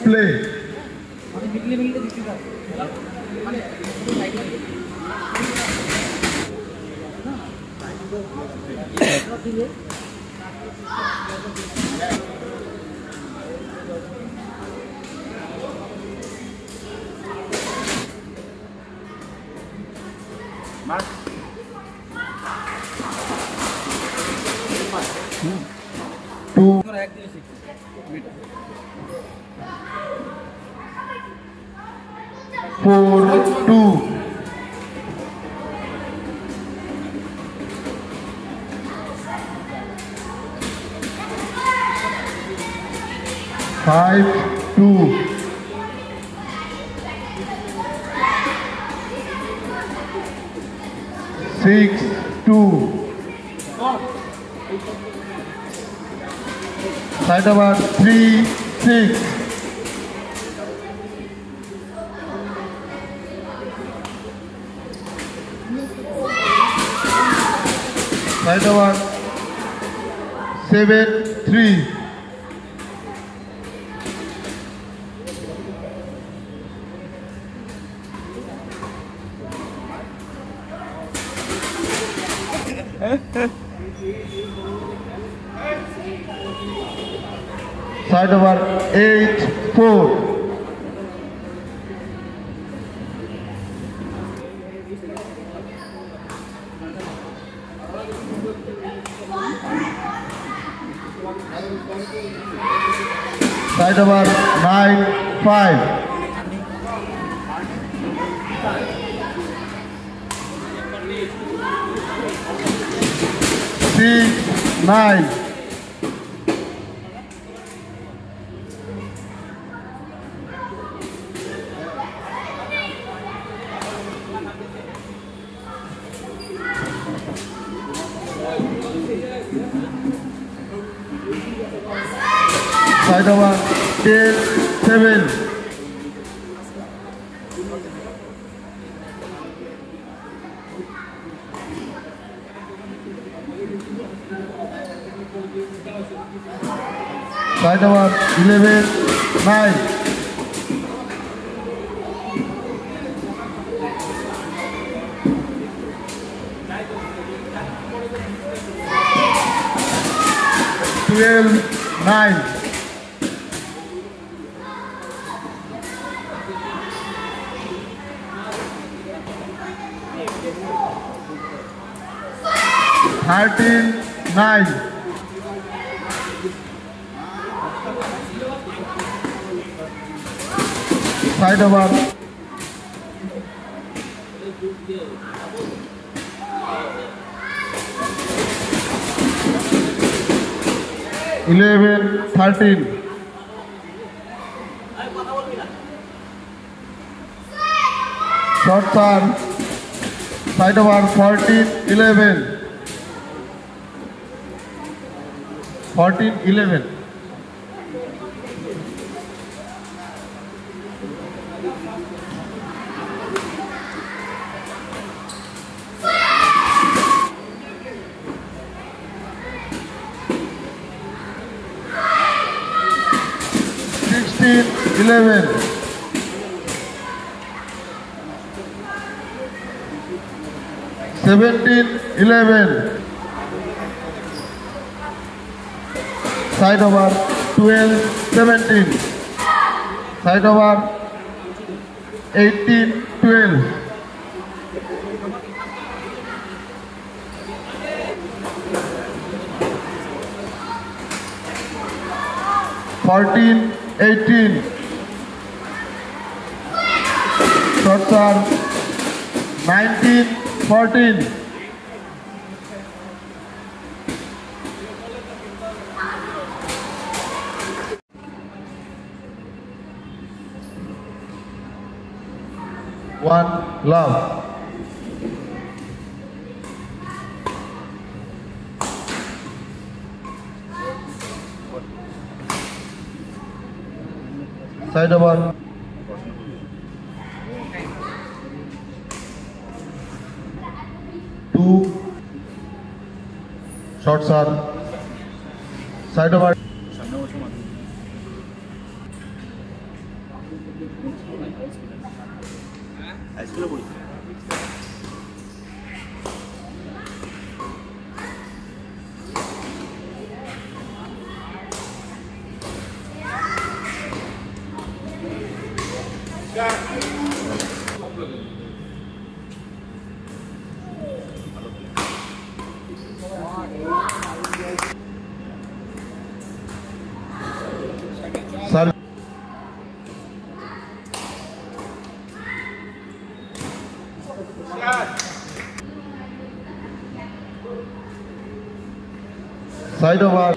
play. Mark. 2 4-2. 5-2. 6-2. Side over 3-6. Side over 7-3. Side over 8-4. Side over 9-5. Six, 9. Side over 10-7. Side over 11-9. Nine. Thirteen, 9. Side over 11-13. Short serve. Side over 14-11. 14-11. Sixteen, 11. Seventeen, 11. Side over 12-17. Side over 18-12. Fourteen, 18. Short serve 19-14. One love. Side over 2. Short serve. Side over Sir. Side over.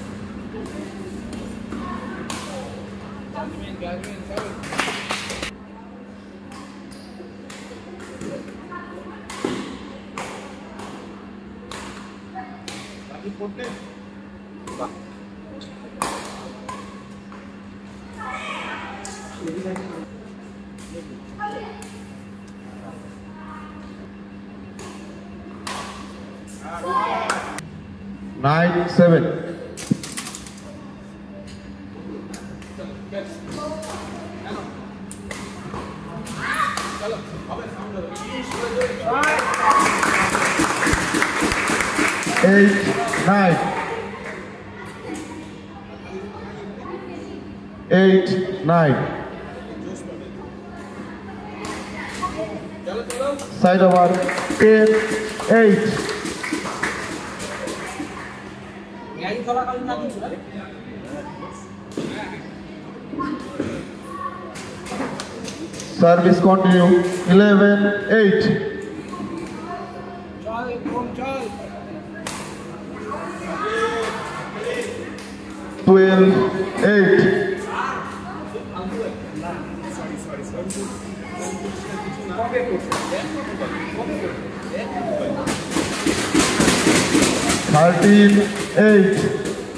Nine, 7. Eight, 9. 8, 9. Side over. 10, 8. Service continue. 11, 8. 12, 8. 13, 8.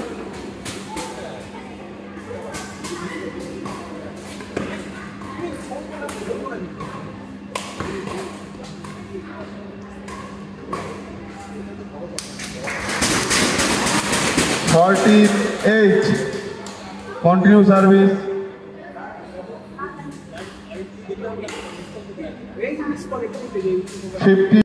14, 8. Continue service. 15,